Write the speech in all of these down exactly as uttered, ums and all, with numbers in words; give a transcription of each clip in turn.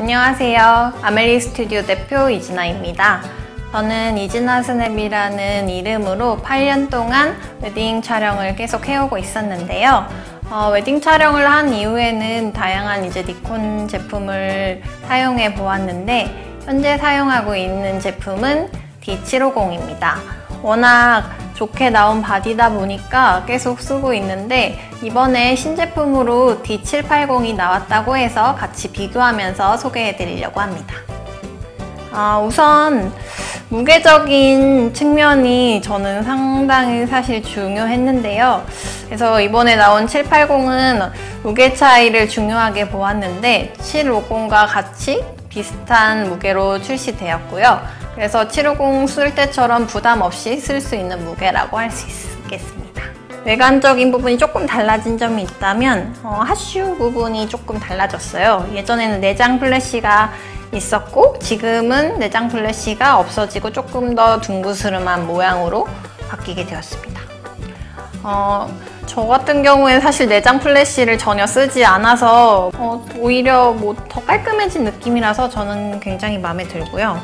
안녕하세요. 아멜리 스튜디오 대표 이진아입니다. 저는 이진아 스냅이라는 이름으로 팔 년 동안 웨딩 촬영을 계속 해오고 있었는데요. 어, 웨딩 촬영을 한 이후에는 다양한 이제 니콘 제품을 사용해 보았는데 현재 사용하고 있는 제품은 디 칠오공입니다. 워낙 좋게 나온 바디다 보니까 계속 쓰고 있는데 이번에 신제품으로 디 칠팔공이 나왔다고 해서 같이 비교하면서 소개해 드리려고 합니다. 아, 우선 무게적인 측면이 저는 상당히 사실 중요했는데요. 그래서 이번에 나온 칠팔공은 무게 차이를 중요하게 보았는데 칠오공과 같이 비슷한 무게로 출시되었고요. 그래서 칠오공 쓸 때처럼 부담 없이 쓸 수 있는 무게라고 할 수 있겠습니다. 외관적인 부분이 조금 달라진 점이 있다면 어, 핫슈 부분이 조금 달라졌어요. 예전에는 내장 플래시가 있었고 지금은 내장 플래시가 없어지고 조금 더 둥그스름한 모양으로 바뀌게 되었습니다. 어, 저 같은 경우에 사실 내장 플래시를 전혀 쓰지 않아서 어, 오히려 뭐 더 깔끔해진 느낌이라서 저는 굉장히 마음에 들고요.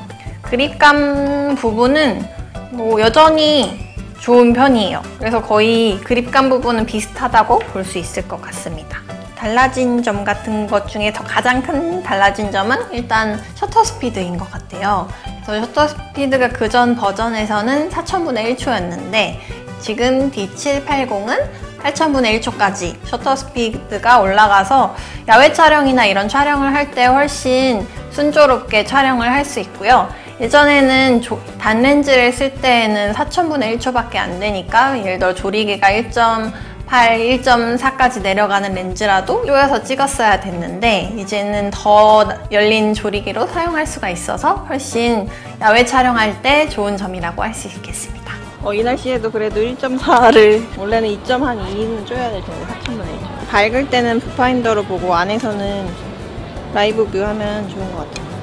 그립감 부분은 뭐 여전히 좋은 편이에요. 그래서 거의 그립감 부분은 비슷하다고 볼 수 있을 것 같습니다. 달라진 점 같은 것 중에 더 가장 큰 달라진 점은 일단 셔터 스피드인 것 같아요. 그래서 셔터 스피드가 그전 버전에서는 사천분의 일 초였는데 지금 디 칠팔공은 팔천분의 일 초까지 셔터 스피드가 올라가서 야외 촬영이나 이런 촬영을 할 때 훨씬 순조롭게 촬영을 할 수 있고요. 예전에는 조, 단렌즈를 쓸 때에는 사천분의 일 초밖에 안 되니까 예를 들어 조리개가 일 점 팔, 일 점 사까지 내려가는 렌즈라도 쪼여서 찍었어야 됐는데 이제는 더 열린 조리개로 사용할 수가 있어서 훨씬 야외 촬영할 때 좋은 점이라고 할 수 있겠습니다. 어, 이 날씨에도 그래도 일 점 사를 원래는 이 점 이는 쪼여야 될 텐데 사천분의 일 초. 밝을 때는 뷰파인더로 보고 안에서는 라이브 뷰 하면 좋은 것 같아요.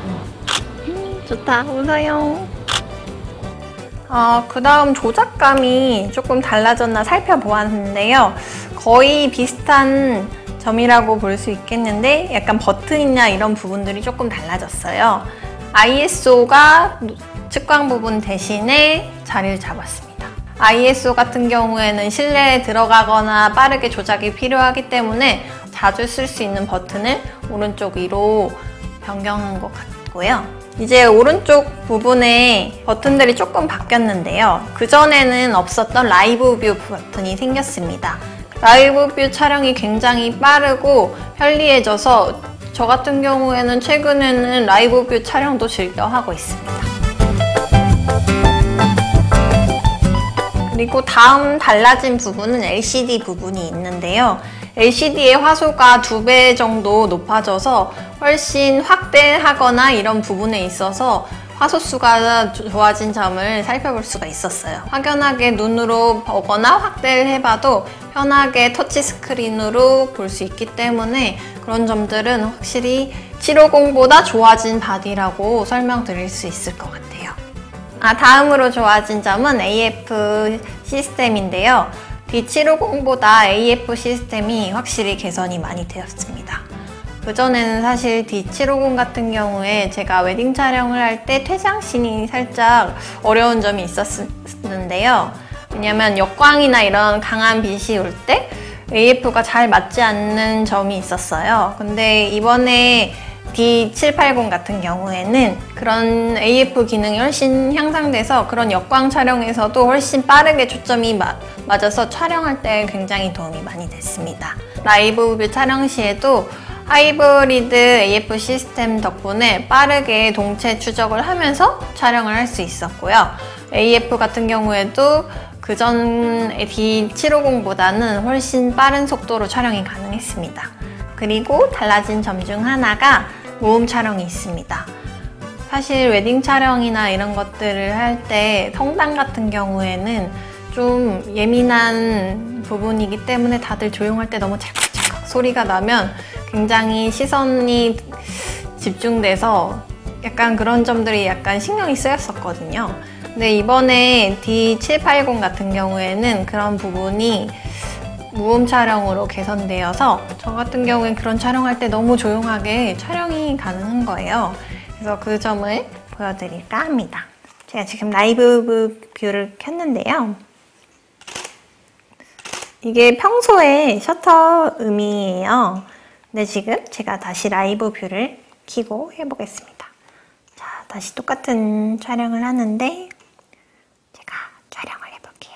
음, 좋다. 웃어요. 어, 그 다음 조작감이 조금 달라졌나 살펴보았는데요. 거의 비슷한 점이라고 볼 수 있겠는데 약간 버튼이나 이런 부분들이 조금 달라졌어요. 아이에스오가 측광 부분 대신에 자리를 잡았습니다. 아이에스오 같은 경우에는 실내에 들어가거나 빠르게 조작이 필요하기 때문에 자주 쓸 수 있는 버튼을 오른쪽 위로 변경한 것 같고요. 이제 오른쪽 부분에 버튼들이 조금 바뀌었는데요. 그전에는 없었던 라이브 뷰 버튼이 생겼습니다. 라이브 뷰 촬영이 굉장히 빠르고 편리해져서 저 같은 경우에는 최근에는 라이브 뷰 촬영도 즐겨 하고 있습니다. 그리고 다음 달라진 부분은 엘시디 부분이 있는데요. 엘시디의 화소가 두 배 정도 높아져서 훨씬 확대하거나 이런 부분에 있어서 화소수가 좋아진 점을 살펴볼 수가 있었어요. 확연하게 눈으로 보거나 확대를 해봐도 편하게 터치스크린으로 볼 수 있기 때문에 그런 점들은 확실히 칠오공보다 좋아진 바디라고 설명드릴 수 있을 것 같아요. 아, 다음으로 좋아진 점은 에이에프 시스템인데요. 디 칠오공보다 에이에프 시스템이 확실히 개선이 많이 되었습니다. 그전에는 사실 디 칠오공 같은 경우에 제가 웨딩 촬영을 할 때 퇴장씬이 살짝 어려운 점이 있었는데요. 왜냐면 역광이나 이런 강한 빛이 올 때 에이에프가 잘 맞지 않는 점이 있었어요. 근데 이번에 디 칠팔공 같은 경우에는 그런 에이에프 기능이 훨씬 향상돼서 그런 역광 촬영에서도 훨씬 빠르게 초점이 마, 맞아서 촬영할 때 굉장히 도움이 많이 됐습니다. 라이브 뷰 촬영 시에도 하이브리드 에이에프 시스템 덕분에 빠르게 동체 추적을 하면서 촬영을 할 수 있었고요. 에이에프 같은 경우에도 그전 디 칠오공보다는 훨씬 빠른 속도로 촬영이 가능했습니다. 그리고 달라진 점 중 하나가 모음 촬영이 있습니다. 사실 웨딩 촬영이나 이런 것들을 할 때 성당 같은 경우에는 좀 예민한 부분이기 때문에 다들 조용할 때 너무 찰칵찰칵 소리가 나면 굉장히 시선이 집중돼서 약간 그런 점들이 약간 신경이 쓰였었거든요. 근데 이번에 디 칠팔공 같은 경우에는 그런 부분이 무음 촬영으로 개선되어서 저 같은 경우엔 그런 촬영할 때 너무 조용하게 촬영이 가능한 거예요. 그래서 그 점을 보여드릴까 합니다. 제가 지금 라이브 뷰를 켰는데요. 이게 평소에 셔터 음이에요. 근데 지금 제가 다시 라이브 뷰를 켜고 해보겠습니다. 자, 다시 똑같은 촬영을 하는데 제가 촬영을 해볼게요.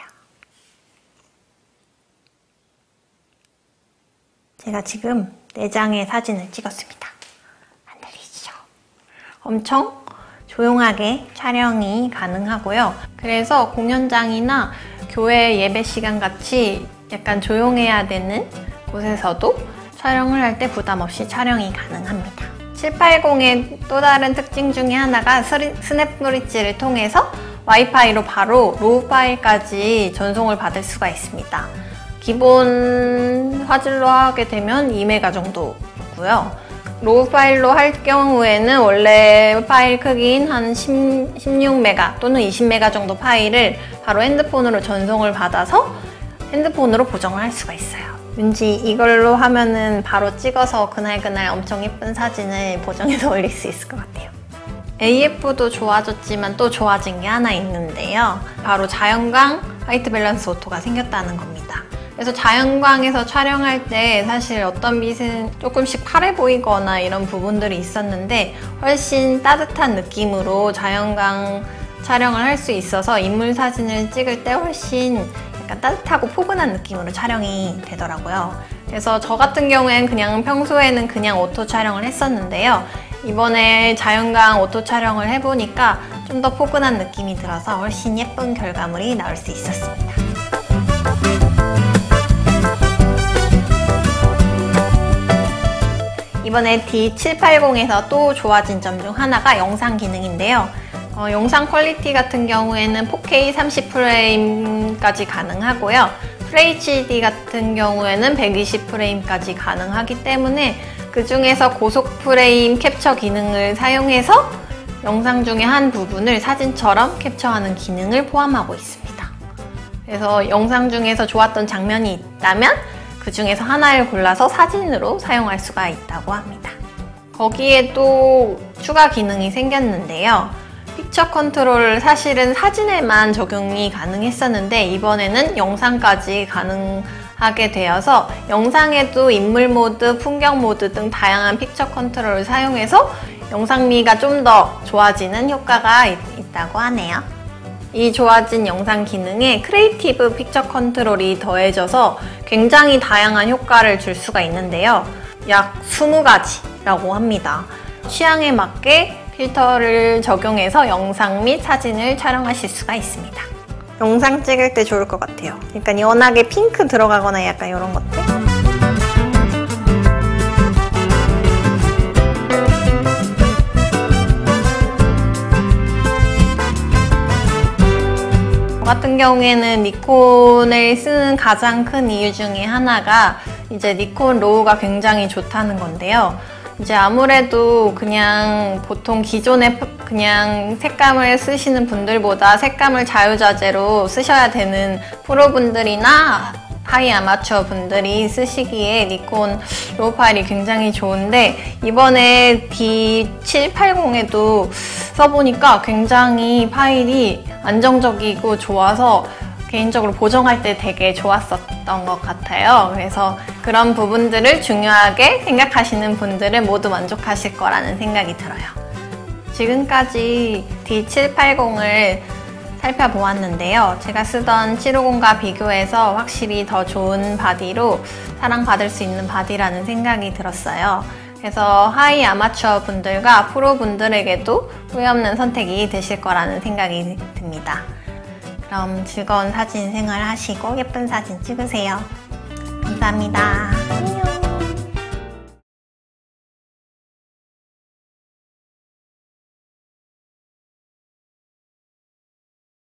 제가 지금 네 장의 사진을 찍었습니다. 안 들리시죠? 엄청 조용하게 촬영이 가능하고요. 그래서 공연장이나 교회 예배 시간 같이 약간 조용해야 되는 곳에서도 촬영을 할 때 부담 없이 촬영이 가능합니다. 칠백팔십의 또 다른 특징 중에 하나가 스냅 브릿지를 통해서 와이파이로 바로 로우 파일까지 전송을 받을 수가 있습니다. 기본 화질로 하게 되면 이 메가 정도고요. 로우 파일로 할 경우에는 원래 파일 크기인 한 십육 메가 또는 이십 메가 정도 파일을 바로 핸드폰으로 전송을 받아서 핸드폰으로 보정을 할 수가 있어요. 왠지 이걸로 하면은 바로 찍어서 그날그날 엄청 예쁜 사진을 보정해서 올릴 수 있을 것 같아요. 에이에프도 좋아졌지만 또 좋아진 게 하나 있는데요. 바로 자연광 화이트 밸런스 오토가 생겼다는 겁니다. 그래서 자연광에서 촬영할 때 사실 어떤 빛은 조금씩 파래 보이거나 이런 부분들이 있었는데 훨씬 따뜻한 느낌으로 자연광 촬영을 할 수 있어서 인물 사진을 찍을 때 훨씬 약간 따뜻하고 포근한 느낌으로 촬영이 되더라고요. 그래서 저 같은 경우엔 그냥 평소에는 그냥 오토 촬영을 했었는데요. 이번에 자연광 오토 촬영을 해보니까 좀 더 포근한 느낌이 들어서 훨씬 예쁜 결과물이 나올 수 있었습니다. 이번에 디 칠백팔십에서 또 좋아진 점 중 하나가 영상 기능인데요. 어, 영상 퀄리티 같은 경우에는 포케이 삼십 프레임까지 가능하고요. 풀에이치디 같은 경우에는 백이십 프레임까지 가능하기 때문에 그 중에서 고속 프레임 캡처 기능을 사용해서 영상 중에 한 부분을 사진처럼 캡처하는 기능을 포함하고 있습니다. 그래서 영상 중에서 좋았던 장면이 있다면 그 중에서 하나를 골라서 사진으로 사용할 수가 있다고 합니다. 거기에 또 추가 기능이 생겼는데요. 픽처 컨트롤 사실은 사진에만 적용이 가능했었는데 이번에는 영상까지 가능하게 되어서 영상에도 인물 모드, 풍경 모드 등 다양한 픽처 컨트롤을 사용해서 영상미가 좀 더 좋아지는 효과가 있, 있다고 하네요. 이 좋아진 영상 기능에 크리에이티브 픽처 컨트롤이 더해져서 굉장히 다양한 효과를 줄 수가 있는데요. 약 이십 가지라고 합니다. 취향에 맞게 필터를 적용해서 영상 및 사진을 촬영하실 수가 있습니다. 영상 찍을 때 좋을 것 같아요. 약간 연하게 핑크 들어가거나 약간 이런 것들. 저 같은 경우에는 니콘을 쓰는 가장 큰 이유 중에 하나가 이제 니콘 로우가 굉장히 좋다는 건데요. 이제 아무래도 그냥 보통 기존에 그냥 색감을 쓰시는 분들보다 색감을 자유자재로 쓰셔야 되는 프로분들이나 하이 아마추어 분들이 쓰시기에 니콘 로우 파일이 굉장히 좋은데 이번에 디 칠백팔십에도 써보니까 굉장히 파일이 안정적이고 좋아서 개인적으로 보정할 때 되게 좋았었던 것 같아요. 그래서 그런 부분들을 중요하게 생각하시는 분들은 모두 만족하실 거라는 생각이 들어요. 지금까지 디 칠백팔십을 살펴보았는데요. 제가 쓰던 칠백오십과 비교해서 확실히 더 좋은 바디로 사랑받을 수 있는 바디라는 생각이 들었어요. 그래서 하이 아마추어 분들과 프로 분들에게도 후회 없는 선택이 되실 거라는 생각이 듭니다. 그럼 즐거운 사진 생활 하시고 예쁜 사진 찍으세요. 감사합니다.